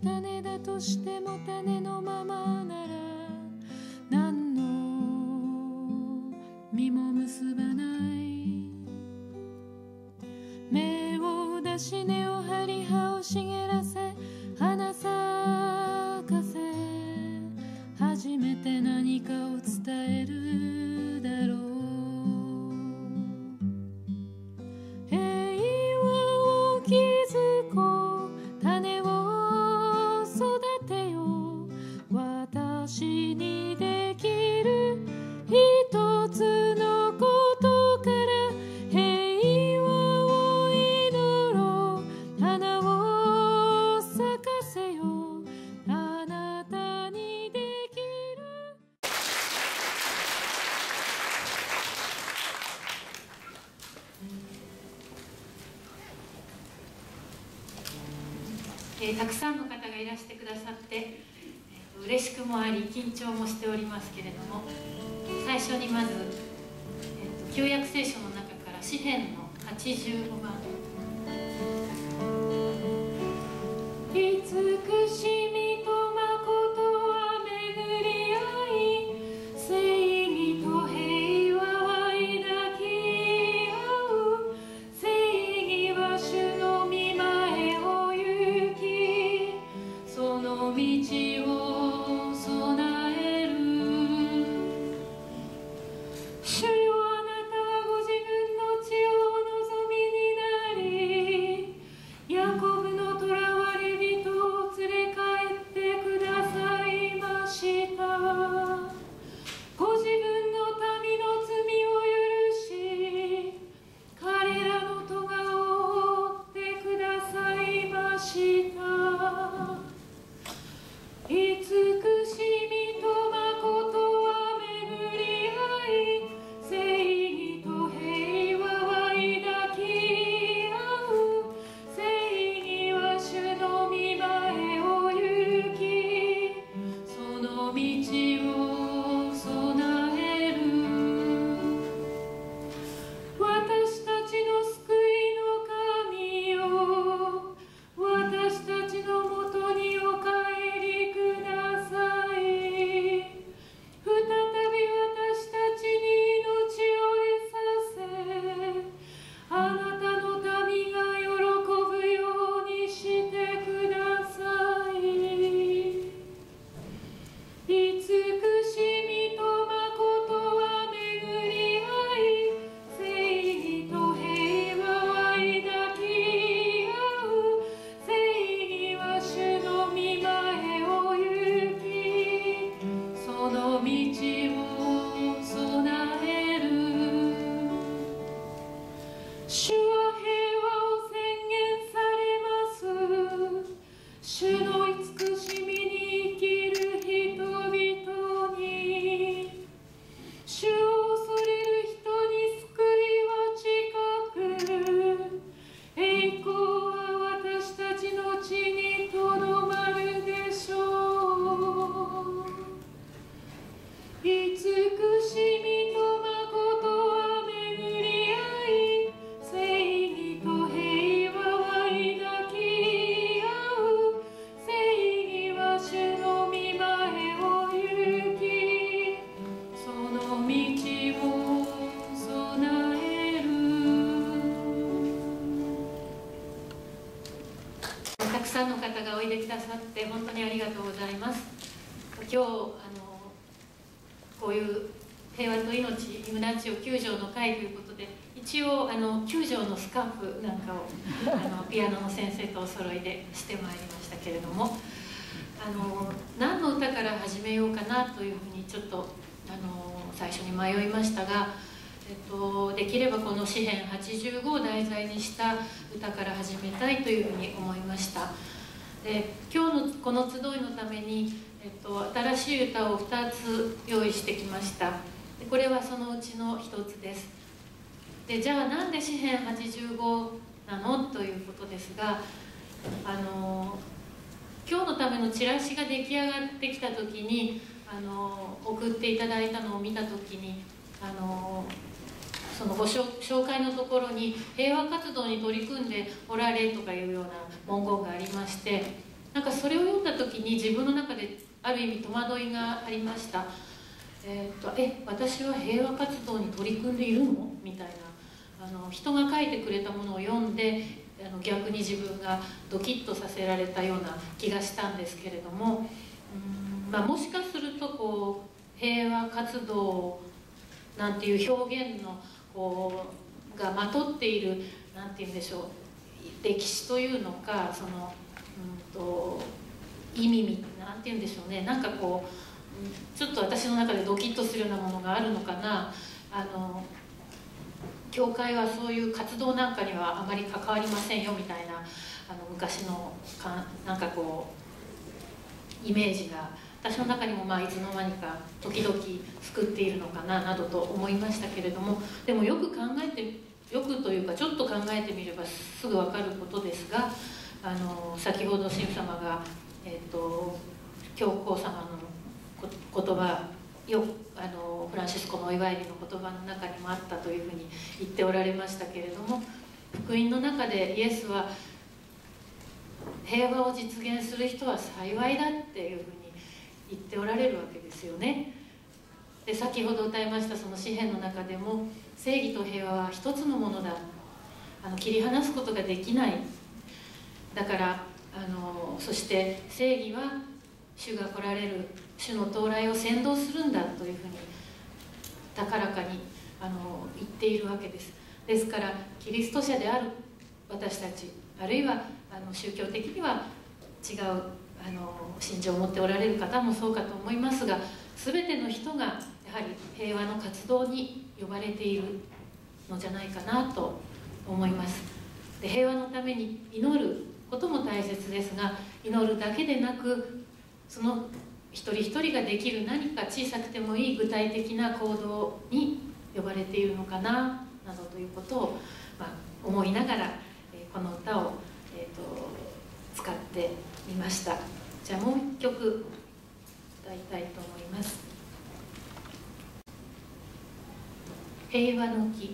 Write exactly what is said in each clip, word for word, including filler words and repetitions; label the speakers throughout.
Speaker 1: 種だとしても種のままなら何の実も結ばない。芽を出し根を張り葉を茂らせ花咲かせ初めて何かを伝えるだろう。平和を築こう種を育てよう。私にできる一つのことから平和を祈ろう。花を咲かせよう。あなたにできる。
Speaker 2: えー、たくさんの方がいらしてくださって、えー、嬉しくもあり緊張もしておりますけれども、最初にまず、えー、と旧約聖書の中から詩編のはちじゅうごばん。
Speaker 1: 慈しみと誠は巡り合い、正義と平和は抱き合う。正義は主の御前を行き、その道を備える。主よ、あなたはご自分の血をお望みになり、ヤコブの囚われ人を連れ帰ってくださいました。ご自分の民の罪を許し、彼らの咎を負ってくださいました。慈しみと誠は巡り合い、正義と平和は抱き合う。正義は主の御前を行き、その道を備える。私たちの救いの神よ、私たちのもとにお帰りください。再び私たちに命を得させ、あなたの民が喜ぶようにしてください。慈しみと誠は巡り合い、正義と平和は抱き合う。正義は主の御前を行き、その道を備える。主は平和を宣言されます。主の慈しみに生きる人々に、主を恐れる人に救いは近く、栄光は私たちの地にとどまるでしょう。慈しみと誠は巡り合い、正義と平和は抱き合う。正義は主の御前を行き、その道を備える。
Speaker 2: たくさんの方がおいでくださって本当にありがとうございます。今日あのこういう平和と命イムナチオきゅう条の会ということで、一応あのきゅう条のスカーフなんかをあのピアノの先生とお揃いでしてまいりましたけれども、あの何の歌から始めようかなというふうにちょっとあの最初に迷いましたが、えっと、できればこの詩編はちじゅうごを題材にした歌から始めたいというふうに思いました。で今日のこの集いのために、えっと、新しい歌をふたつ用意してきました。でこれはそのうちのひとつです。でじゃあなんで詩編はちじゅうごなのということですが、あの今日のためのチラシが出来上がってきた時にあの送っていただいたのを見た時にあのそのご紹介のところに平和活動に取り組んでおられとかいうような文言がありまして、 なんかそれを読んだ時に自分の中である意味戸惑いがありました。えー、とえ私は平和活動に取り組んでいるのみたいな、あの人が書いてくれたものを読んで、あの逆に自分がドキッとさせられたような気がしたんですけれども、うん、まあ、もしかするとこう平和活動なんていう表現のこうがまとっている、なんて言うんでしょう、歴史というのか、その、うん、と意味みなんて言うんでしょうね、なんかこうちょっと私の中でドキッとするようなものがあるのかな。あの教会はそういう活動なんかにはあまり関わりませんよみたいな、あの昔のかなんかこうイメージが私の中にもまあいつの間にか時々作っているのかななどと思いましたけれども、でもよく考えてよくというかちょっと考えてみればすぐ分かることですが、あの先ほど神父様が、えー、と教皇様の言葉よあのフランシスコのお祝い日の言葉の中にもあったというふうに言っておられましたけれども、福音の中でイエスは平和を実現する人は幸いだっていうふうに言っておられるわけですよね。で先ほど歌いましたその詩篇の中でも、正義と平和は一つのものだ、あの切り離すことができない、だからあのそして正義は主が来られる主の到来を先導するんだというふうに高らかにあの言っているわけです。ですからキリスト者である私たち、あるいはあの宗教的には違うあの信条を持っておられる方もそうかと思いますが、全ての人がやはり平和の活動に呼ばれているのじゃないかなと思います。で平和のために祈ることも大切ですが、祈るだけでなくその一人一人ができる何か小さくてもいい具体的な行動に呼ばれているのかななどということを、まあ、思いながら、えー、この歌を、えー、と使ってみました。じゃあもう一曲歌いたいと思います。平和の木。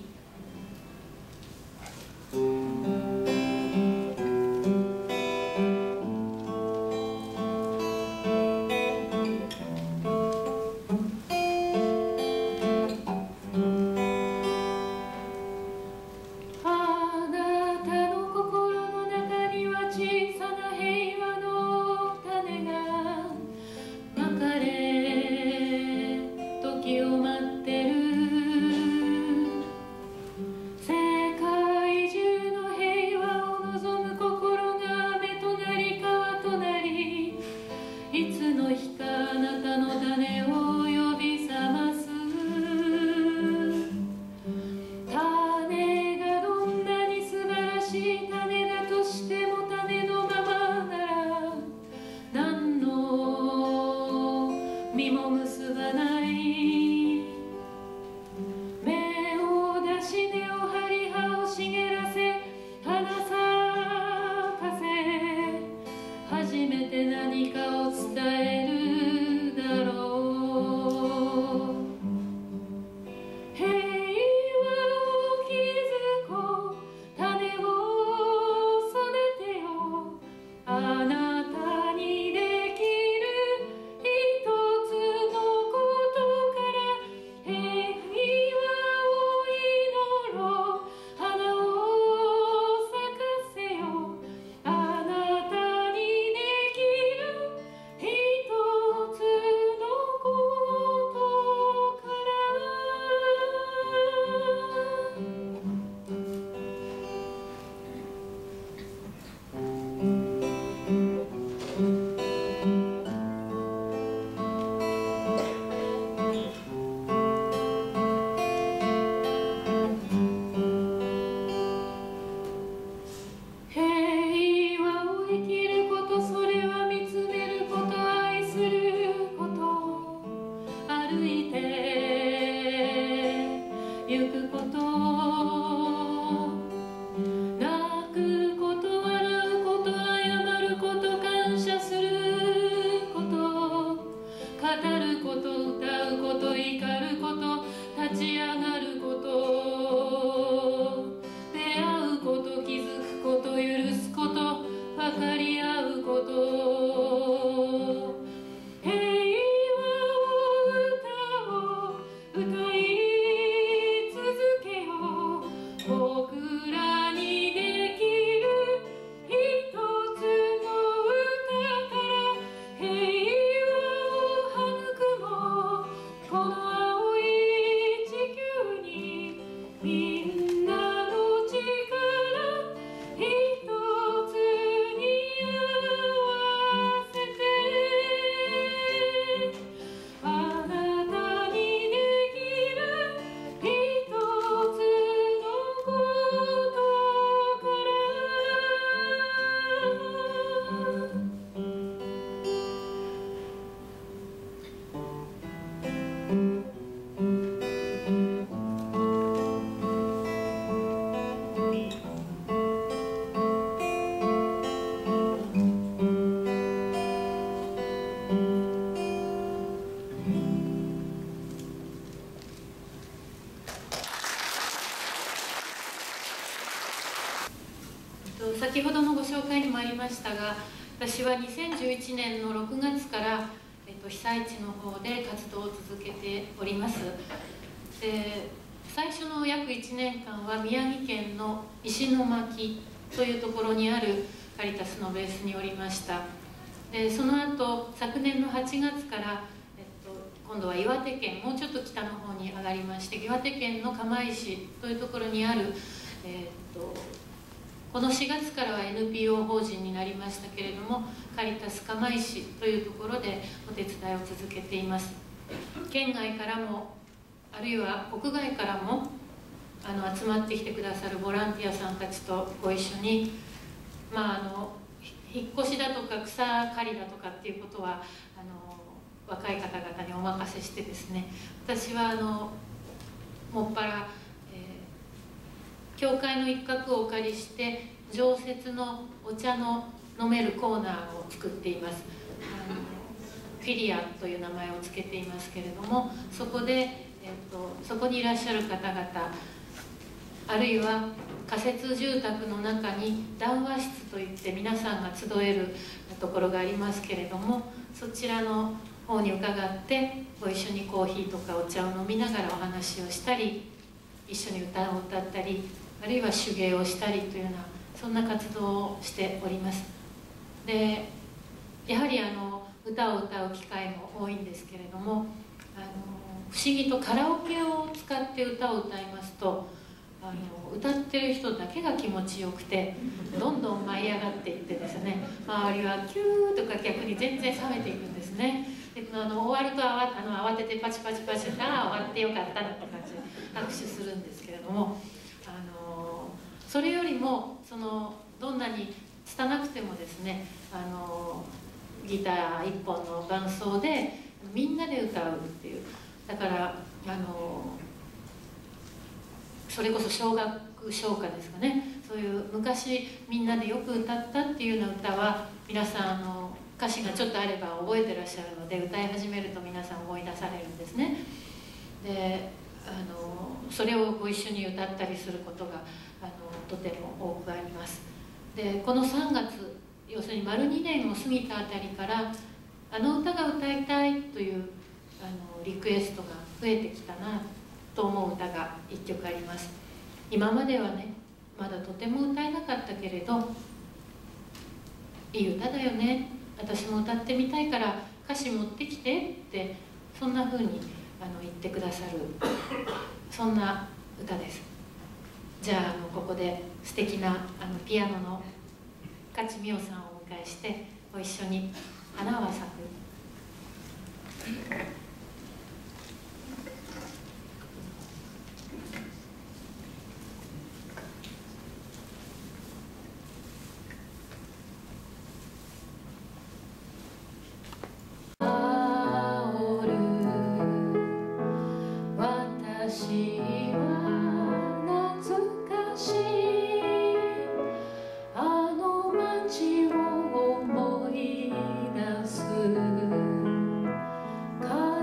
Speaker 2: 泣くこと笑うこと謝ること感謝する先ほどのご紹介にもありましたが、私はにせんじゅういちねんのろくがつから、えっと、被災地の方で活動を続けております。で、最初の約いちねんかんは宮城県の石巻というところにあるカリタスのベースにおりました。でその後昨年のはちがつから、えっと、今度は岩手県、もうちょっと北の方に上がりまして、岩手県の釜石というところにある、えっと、このしがつからは エヌピーオー 法人になりましたけれども、カリタス釜石というところでお手伝いを続けています。県外からもあるいは国外からもあの集まってきてくださるボランティアさんたちとご一緒に、まあ、あの引っ越しだとか草刈りだとかっていうことはあの若い方々にお任せしてですね、私はあのもっぱら、えー、教会の一角をお借りして常設のお茶の飲めるコーナーを作っています。あのフィリアという名前を付けていますけれども、そこで、えーと、そこにいらっしゃる方々、あるいは仮設住宅の中に談話室といって皆さんが集えるところがありますけれども、そちらの方に伺ってご一緒にコーヒーとかお茶を飲みながらお話をしたり、一緒に歌を歌ったり、あるいは手芸をしたりというような、そんな活動をしております。でやはりあの歌を歌う機会も多いんですけれども、あの不思議とカラオケを使って歌を歌いますと、あの歌ってる人だけが気持ちよくてどんどん舞い上がっていってですね、周りはキューとか逆に全然冷めていくんですね。であの終わるとあわあの慌ててパチパチパチって「ああ終わってよかった」って感じで拍手するんですけれども、あのそれよりもそのどんなに拙くてもですね、あのギター一本の伴奏でみんなで歌うっていう、だからあのそれこそ小学唱歌ですかね、そういう昔みんなでよく歌ったっていうような歌は皆さんあの歌詞がちょっとあれば覚えてらっしゃるので、歌い始めると皆さん思い出されるんですね。であのそれをご一緒に歌ったりすることがあのとても多くあります。でこのさんがつ、要するに丸にねんを過ぎたあたりからあの歌が歌いたいというあのリクエストが増えてきたなと思う歌がいっきょくあります。今まではねまだとても歌えなかったけれど、いい歌だよね、私も歌ってみたいから歌詞持ってきてって、そんな風にあの言ってくださる、そんな歌です。じゃあ、あのここで素敵なあのピアノの勝美代さんをお迎えしてご一緒に「花は咲く」。
Speaker 1: 思い出す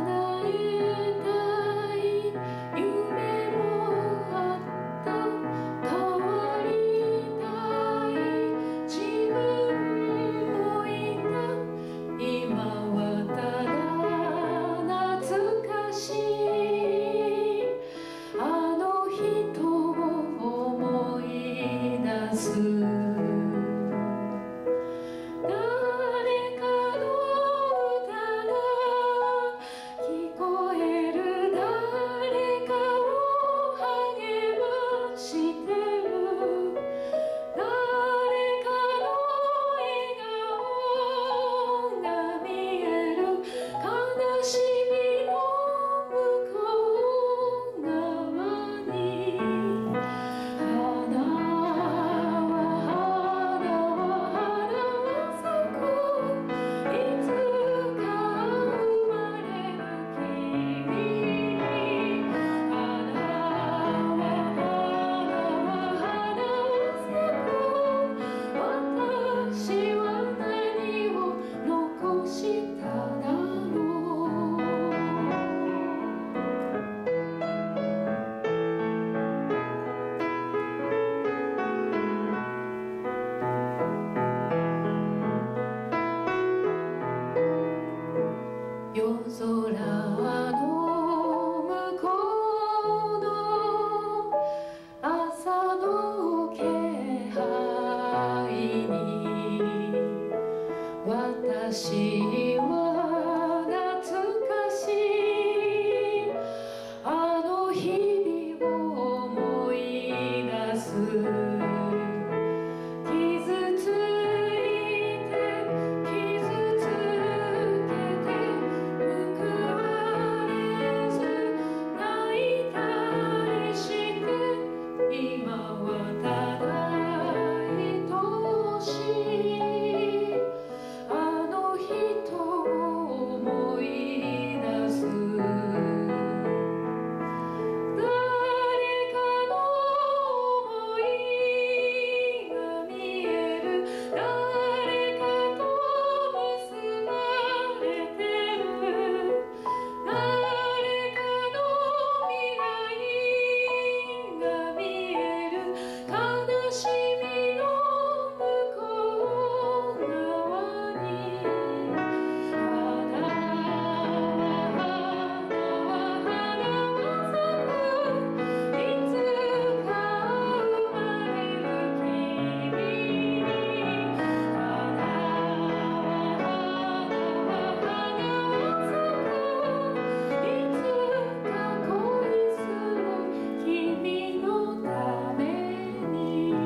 Speaker 1: 私は懐かしいあの日々を思い出す傷ついて傷つけて報われず泣いたりして今はただ愛しいあの人を思い出す誰かの想いが見える誰かと結ばれてる誰かの未来が見える悲しみの向こう側に花は花は花は咲くいつか生まれる君に花は花は花は咲くいつか恋する君のために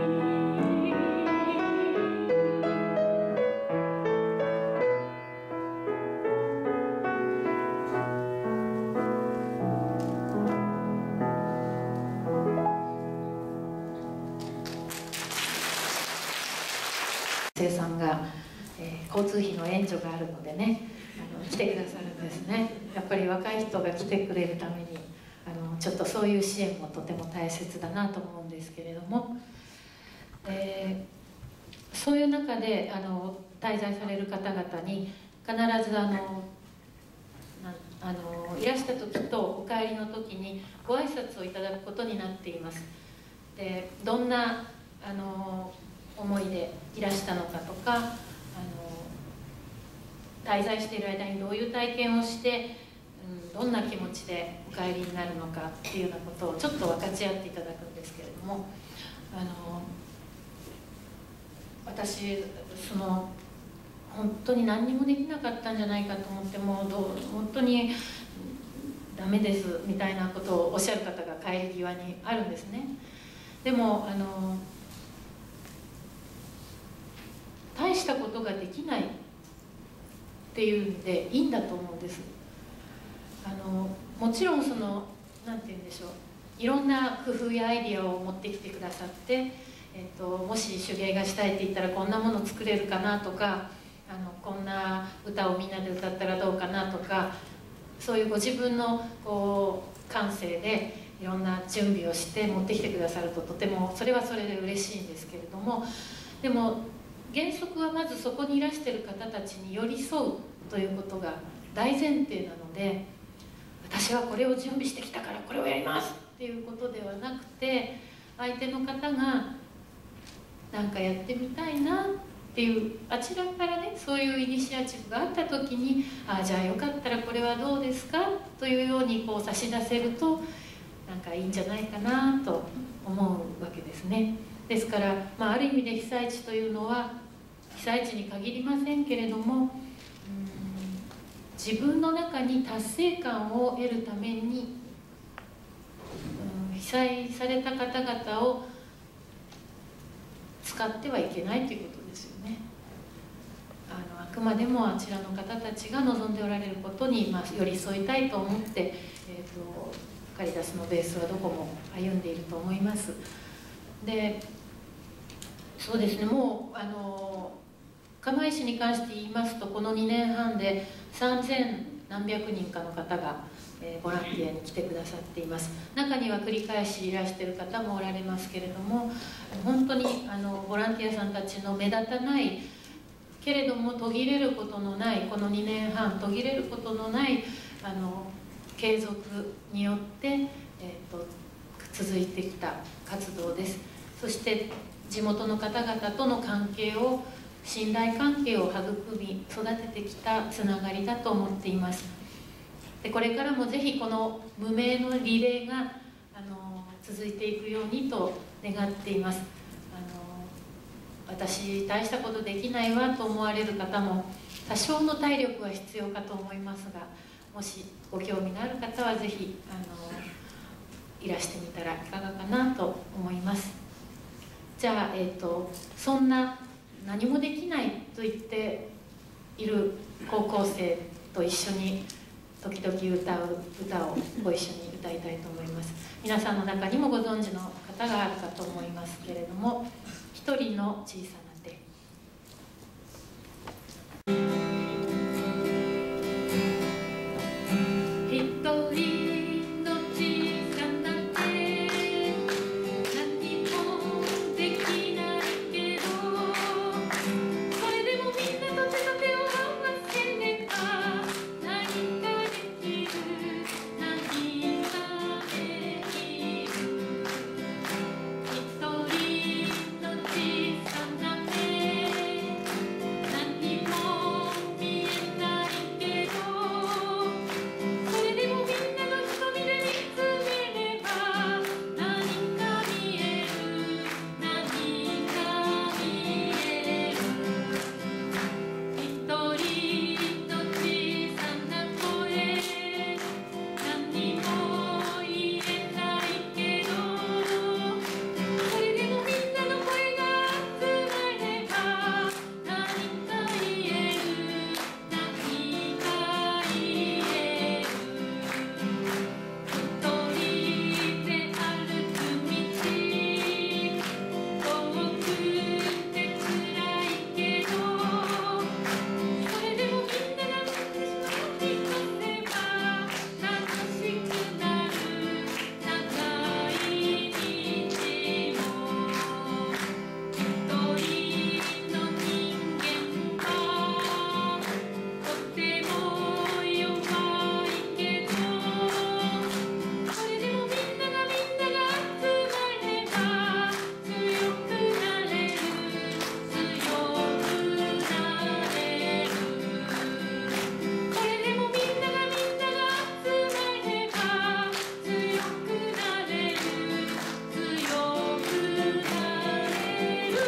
Speaker 1: 生さんが、えー交通費の援助があるのでねあの来てくださるんですね。やっぱり若い人が来てくれるためにあのちょっとそういう支援もとても大切だなと思うんですけれども、えーそういう中であの滞在される方々に必ずあのなあのいらした時とお帰りの時にご挨拶をいただくことになっています。でどんなあの思いでいらしたのかとかあの滞在している間にどういう体験をして、うん、どんな気持ちでお帰りになるのかっていうようなことをちょっと分かち合っていただくんですけれども、あの私その本当に何にもできなかったんじゃないかと思ってもうどう本当にダメですみたいなことをおっしゃる方が帰り際にあるんですね。でもあの大したことができないっていうんでいいんだと思うんです。あのもちろんそのなんて言うんでしょう、いろんな工夫やアイディアを持ってきてくださって、えっと、もし手芸がしたいって言ったらこんなもの作れるかなとかあのこんな歌をみんなで歌ったらどうかなとかそういうご自分のこう感性でいろんな準備をして持ってきてくださるととてもそれはそれで嬉しいんですけれども、でも原則はまずそこにいらしている方たちに寄り添うということが大前提なので、私はこれを準備してきたからこれをやりますっていうことではなくて、相手の方が何かやってみたいなっていうあちらからねそういうイニシアチブがあった時に「ああじゃあよかったらこれはどうですか?」というようにこう差し出せるとなんかいいんじゃないかなと思うわけですね。ですから、まあ、ある意味で被災地というのは被災地に限りませんけれども、うん自分の中に達成感を得るために、うん、被災された方々を使ってはいけないということですよね。あのあくまでもあちらの方たちが望んでおられることに、まあ、寄り添いたいと思って、えーと、カリタスのベースはどこも歩んでいると思います。でそうですね、もうあの釜石に関して言いますとこのにねんはんでさんぜんなんびゃくにんかの方が、えー、ボランティアに来てくださっています。中には繰り返しいらしている方もおられますけれども、本当にあのボランティアさんたちの目立たないけれども途切れることのないこのにねんはん途切れることのないあの継続によって、えー、と続いてきた活動です。そして地元の方々との関係を信頼関係を育み育ててきたつながりだと思っています。でこれからもぜひこの無名のリレーがあの続いていくようにと願っています。あの私大したことできないわと思われる方も
Speaker 2: 多少の体力は必要かと思いますが、もしご興味のある方はぜひあのいらしてみたらいかがかなと思います。じゃあ、えーと、そんな何もできないと言っている高校生と一緒に時々歌う歌をご一緒に歌いたいと思います。皆さんの中にもご存知の方があるかと思いますけれども、一人の小さな手。一人の小さな手、何もできないけど、それでもみんなと手と手を合わせれば何かできる、何かできる。一人の小さな手、何も見えないけど、それでもみんなの瞳で見つめれば何か見える、何か見える。一人の小さな声、何も言えないけど、それでもみんなの声が集まれば何か言える、何か言える。一人で歩く道、遠くて辛いけど、それでもみんなが私を引き寄せば楽しくなる、長い道も。一人の人間はとても弱いけど、それでもみんながみんなが集まれば強くなれる、強くなれる。それでもみんながみんなが集まれば強くなれる、強くなれる。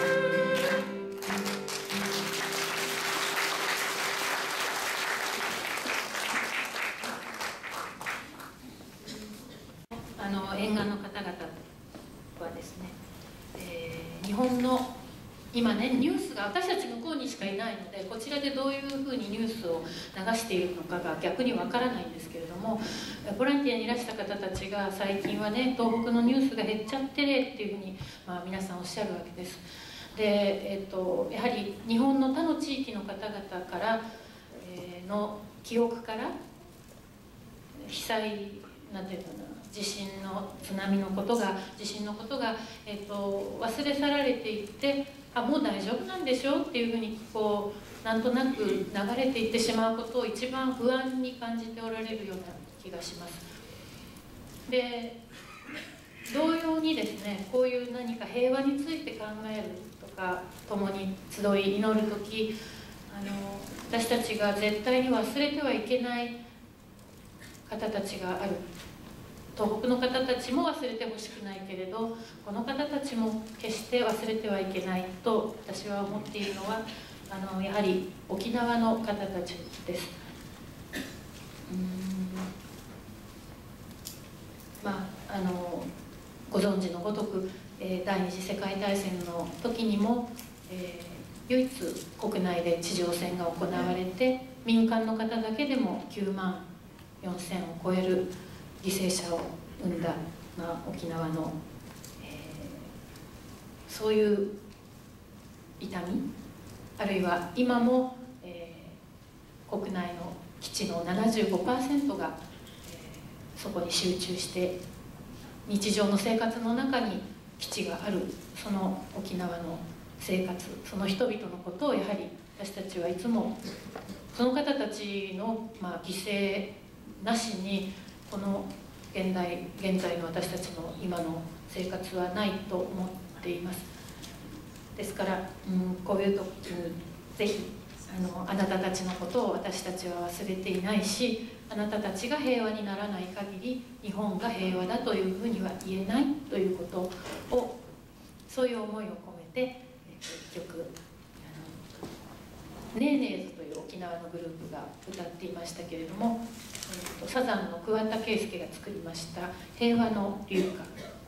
Speaker 2: あの沿岸の方々はですね、えー日本の今ねニュースが私たち向こうにしかいないので、こちらでどういうふうにニュースを流しているのかが逆にわからないんですけれども、ボランティアにいらした方たちが最近はね東北のニュースが減っちゃってねっていうふうに、まあ、皆さんおっしゃるわけです。で、えっと、やはり日本の他の地域の方々から、えーの記憶から被災なんていうかな、地震の津波のことが地震のことが、えー、と忘れ去られていって、あもう大丈夫なんでしょうっていうふうにこうなんとなく流れていってしまうことを一番不安に感じておられるような気がします。で同様にですね、こういう何か平和について考えるとか、共に集い祈る時、あの私たちが絶対に忘れてはいけない方たちがある。東北の方たちも忘れてほしくないけれど、この方たちも決して忘れてはいけないと私は思っているのは、あのやはり沖縄の方たちです。うーんまああのご存知のごとく、えー、第二次世界大戦の時にも、えー、唯一国内で地上戦が行われて、民間の方だけでもきゅうまんよんせんを超える犠牲者を生んだ、まあ、沖縄の、えー、そういう痛み、あるいは今も、えー、国内の基地の ななじゅうごパーセント が、えー、そこに集中して日常の生活の中に基地がある、その沖縄の生活、その人々のことをやはり私たちはいつもその方たちの、まあ、犠牲なしにこの現代現在の私たちの今の生活はないと思っています。ですから、うん、こういう時にぜひあのあなたたちのことを私たちは忘れていないし、あなたたちが平和にならない限り日本が平和だというふうには言えないということを、そういう思いを込めて一曲「ねえねえず」という沖縄のグループが歌っていましたけれども、えー、とサザンの桑田佳祐が作りました「平和の流歌」。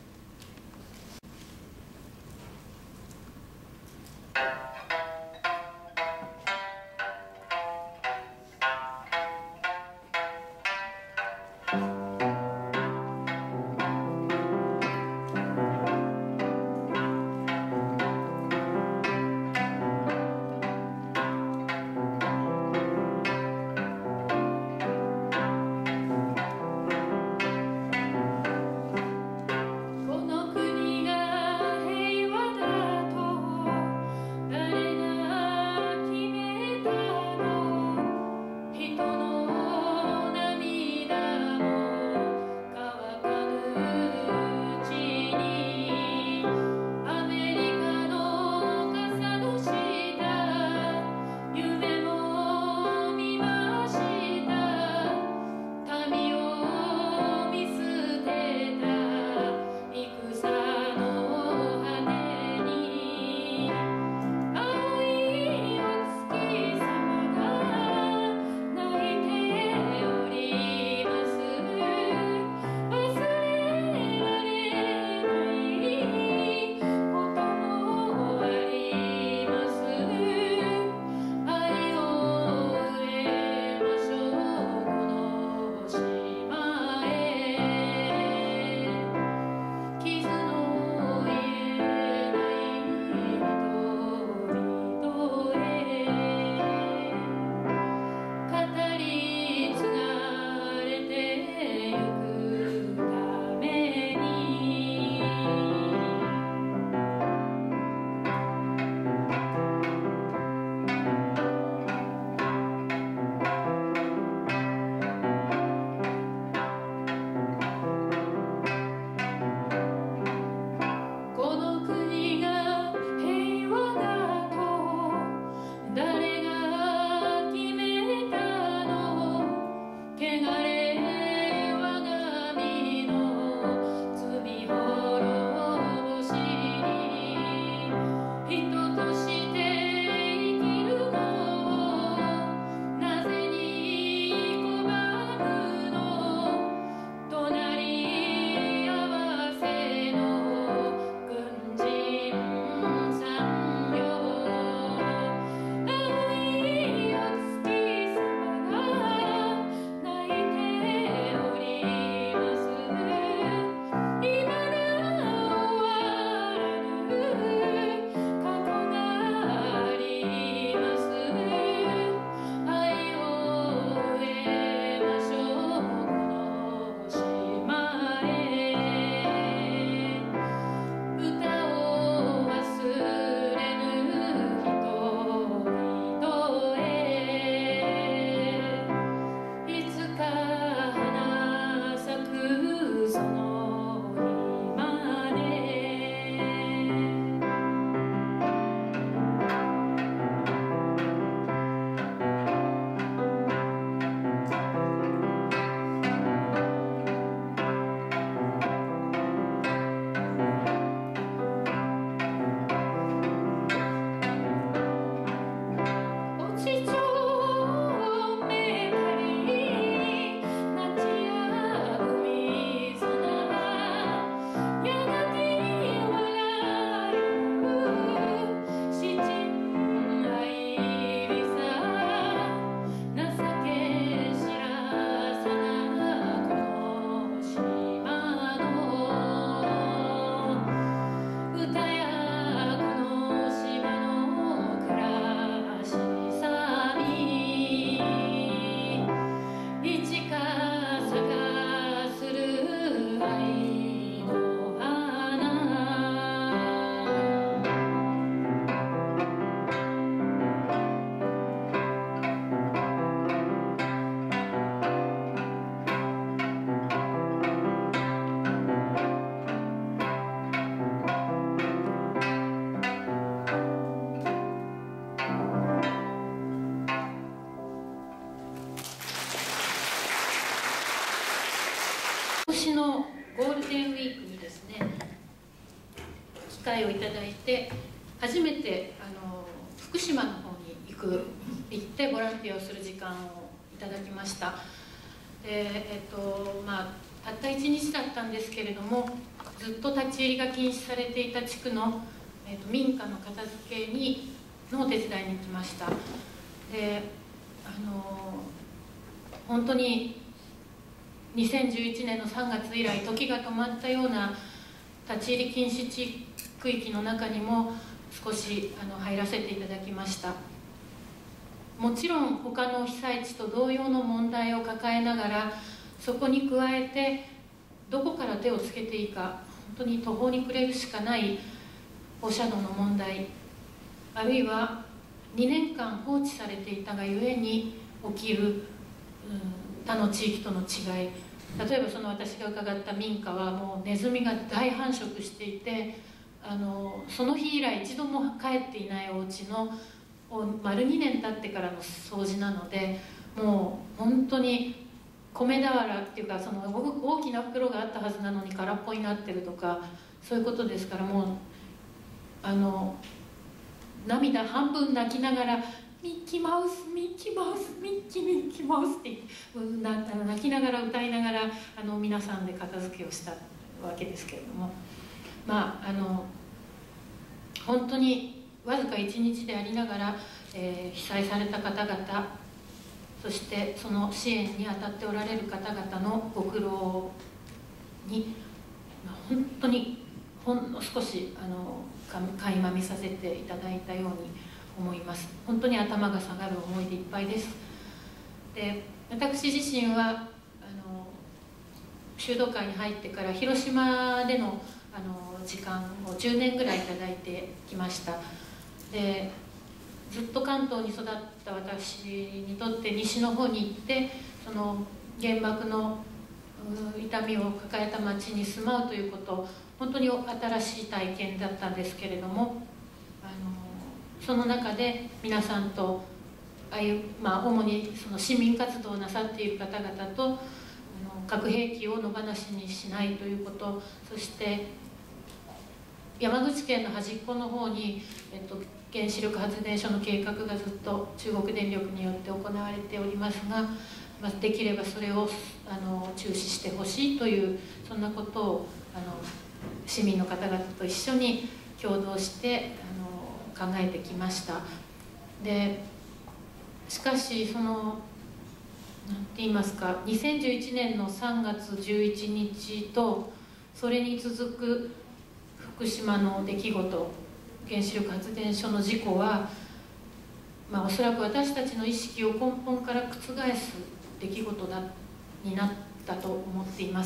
Speaker 2: 会をいただいて、初めてあの福島の方に行く行ってボランティアをする時間をいただきました。で、えっとまあ、たったいちにちだったんですけれども、ずっと立ち入りが禁止されていた地区の、えっと、民家の片付けにのお手伝いに来ました。で、あの本当ににせんじゅういちねんのさんがつ以来、時が止まったような立ち入り禁止地区域の中にも少しあの入らせていただきました。もちろん他の被災地と同様の問題を抱えながら、そこに加えてどこから手をつけていいか本当に途方に暮れるしかない放射能の問題、あるいはにねんかん放置されていたがゆえに起きる、うん、他の地域との違い、例えばその私が伺った民家はもうネズミが大繁殖していて、あのその日以来一度も帰っていないお家の丸にねん経ってからの掃除なので、もう本当に米俵っていうか、その大きな袋があったはずなのに空っぽになってるとか、そういうことですから、もうあの涙半分泣きながら「ミッキーマウスミッキーマウスミッキーミッキーマウス」って泣きながら歌いながらあの皆さんで片付けをしたわけですけれども、まああの本当にわずかいちにちでありながら、えー、被災された方々、そしてその支援に当たっておられる方々のご苦労に本当にほんの少しあの垣間見させていただいたように思います。本当に頭が下がる思いでいっぱいです。で、私自身はあの修道会に入ってから広島でのあの時間をじゅうねんぐらいいただいてきました。で、ずっと関東に育った私にとって西の方に行って、その原爆の痛みを抱えた町に住まうということ、本当に新しい体験だったんですけれども、あのその中で皆さんとああいう、まあ、主にその市民活動をなさっている方々とあの核兵器を野放しにしないということ、そして山口県の端っこの方に、えっと、原子力発電所の計画がずっと中国電力によって行われておりますが、まあ、できればそれをあの中止してほしいという、そんなことをあの市民の方々と一緒に共同してあの考えてきました。でしかし、その何て言いますか、にせんじゅういちねんのさんがつじゅういちにちとそれに続く福島の出来事、原子力発電所の事故は、まあ、おそらく私たちの意識を根本から覆す出来事だになったと思っています。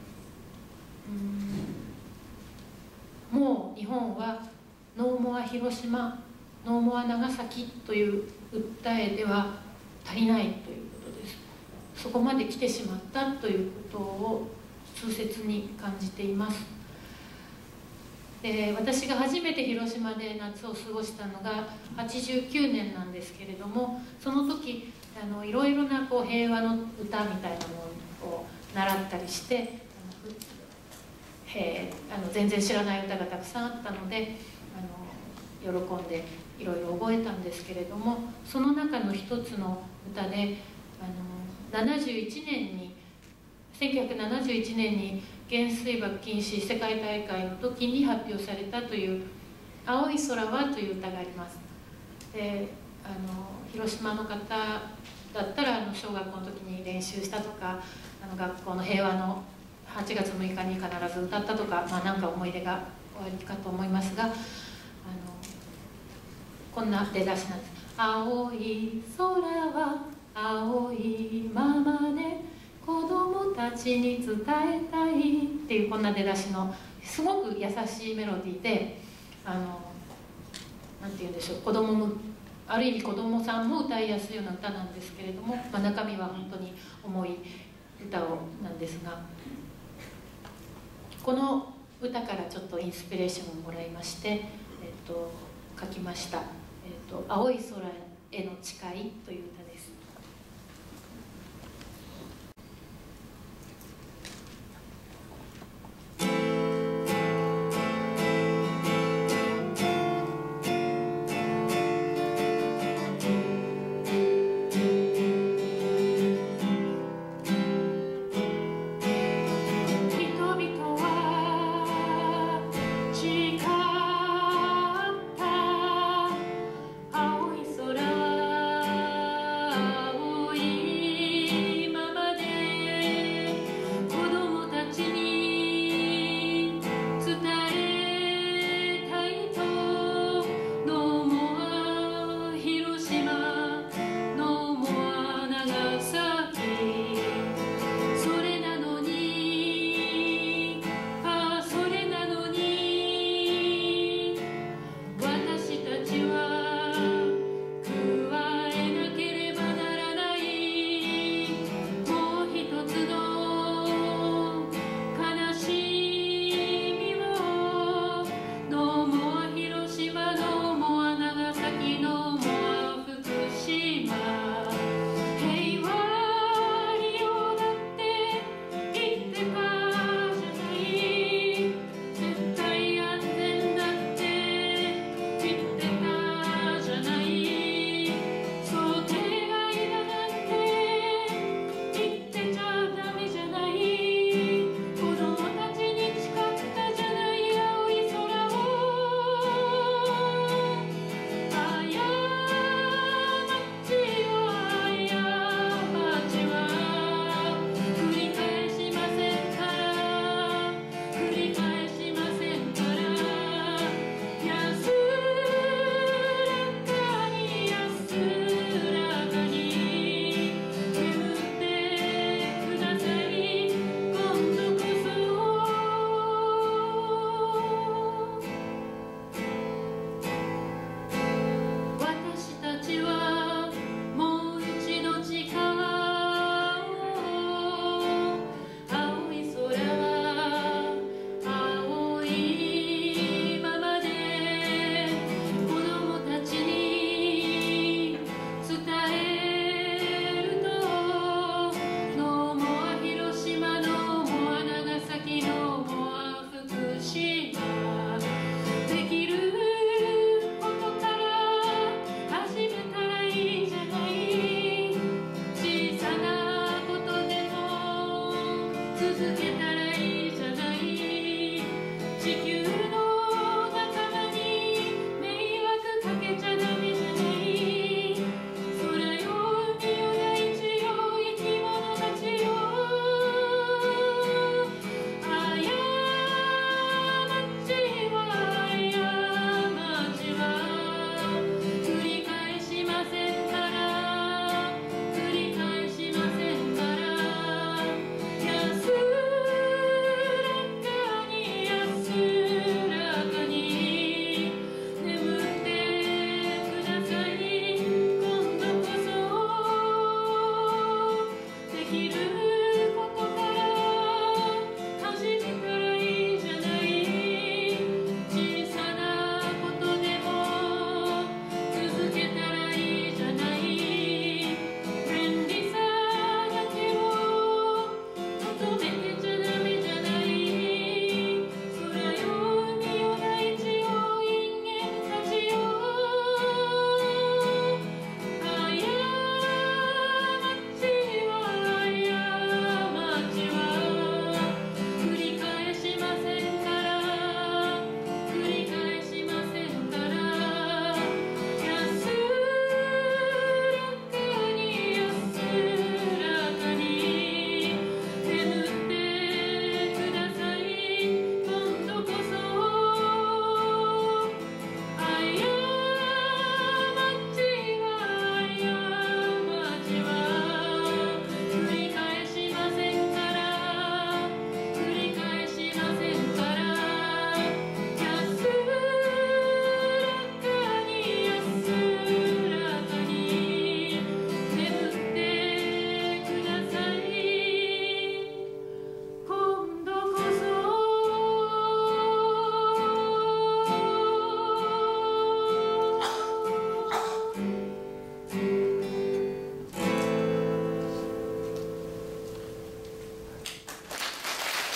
Speaker 2: うん、もう日本はノーモア広島、ノーモア長崎という訴えでは足りないということです。そこまで来てしまったということを痛切に感じています。で、私が初めて広島で夏を過ごしたのがはちじゅうきゅうねんなんですけれども、その時あのいろいろなこう平和の歌みたいなものを習ったりして、あのへあの全然知らない歌がたくさんあったので、あの喜んでいろいろ覚えたんですけれども、その中の一つの歌であのななじゅういちねんにせんきゅうひゃくななじゅういちねんに原水爆禁止世界大会の時に発表されたという「青い空は」という歌があります。で、あの広島の方だったらあの小学校の時に練習したとか、あの学校の平和のはちがつむいかに必ず歌ったとか、まあ、なんか思い出がおありかと思いますが、あのこんな出だしなんです。青い空は青いままで子供たちに伝えたいっていう、こんな出だしのすごく優しいメロディーで、あのなんて言うんでしょう、子供もある意味子供さんも歌いやすいような歌なんですけれども、まあ、中身は本当に重い歌をなんですが、この歌からちょっとインスピレーションをもらいまして、えっと、書きました「えっと、青い空への誓い」という歌です。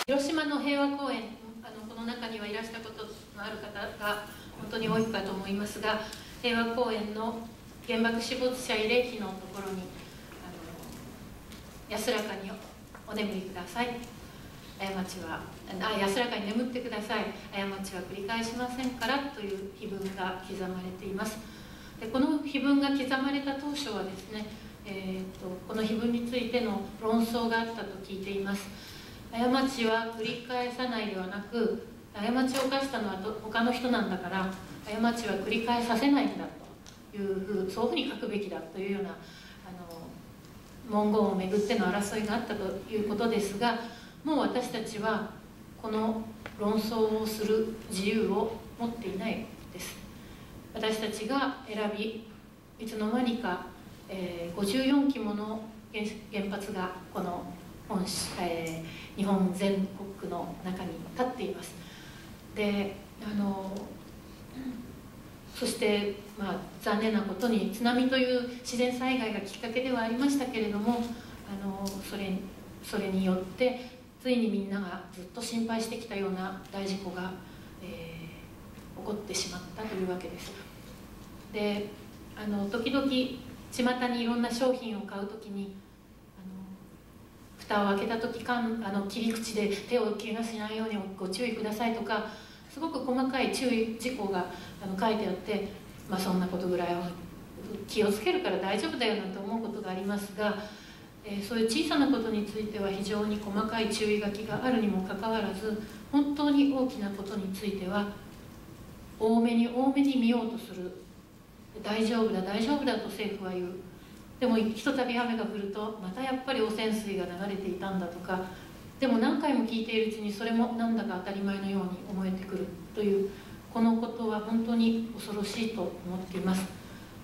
Speaker 2: 広島の平和公園、あのこの中にはいらしたことのある方が本当に多いかと思いますが、平和公園の原爆死没者慰霊碑のところにあの安らかにお眠りください、過ちはあ安らかに眠ってください、過ちは繰り返しませんからという碑文が刻まれています。でこの碑文が刻まれた当初はですね、えー、とこの碑文についての論争があったと聞いています。過ちは繰り返さないではなく、過ちを犯したのは他の人なんだから過ちは繰り返させないんだというふう、そういうふうに書くべきだというようなあの文言をめぐっての争いがあったということですが、もう私たちはこの論争をする自由を持っていないです。私たちが選び、いつの間にか、えー、ごじゅうよんきもの原発がこの本、えー、日本全国の中に立っています。であのそして、まあ、残念なことに津波という自然災害がきっかけではありましたけれども、あのそれ、それによってついにみんながずっと心配してきたような大事故が、えー、起こってしまったというわけです。であの時々巷にいろんな商品を買うときに蓋を開けた時かんあの切り口で手を怪我しないようにご注意くださいとか、すごく細かい注意事項があの書いてあって、まあ、そんなことぐらいは気をつけるから大丈夫だよなんて思うことがありますが、えー、そういう小さなことについては非常に細かい注意書きがあるにもかかわらず、本当に大きなことについては多めに多めに見ようとする。大丈夫だ大丈夫だと政府は言う。でもひとたび雨が降るとまたやっぱり汚染水が流れていたんだとか、でも何回も聞いているうちにそれもなんだか当たり前のように思えてくるという、このことは本当に恐ろしいと思っています。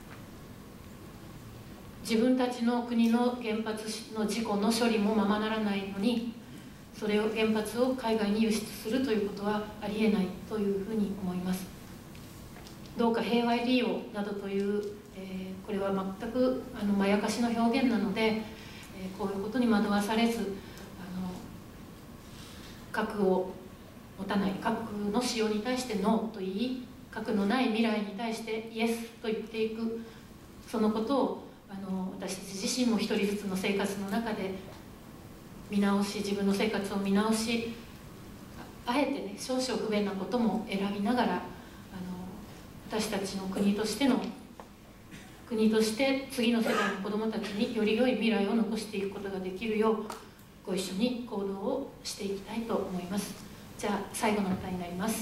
Speaker 2: 自分たちの国の原発の事故の処理もままならないのに、それを原発を海外に輸出するということはありえないというふうに思います。どうか平和利用などという、えー、これは全くあのまやかしの表現なので、えー、こういうことに惑わされず、あの核を持たない、核の使用に対してノーと言い、核のない未来に対してイエスと言っていく、そのことをあの私たち自身も一人ずつの生活の中で見直し、自分の生活を見直し、あえてね少々不便なことも選びながら、私たちの国としての国として次の世代の子どもたちにより良い未来を残していくことができるようご一緒に行動をしていきたいと思います。じゃあ最後の歌になります。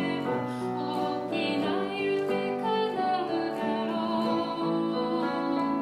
Speaker 1: 大きな夢叶うだろう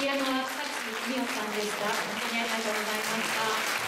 Speaker 2: ピアノは勝美代さんでした。本当にありがとうございました。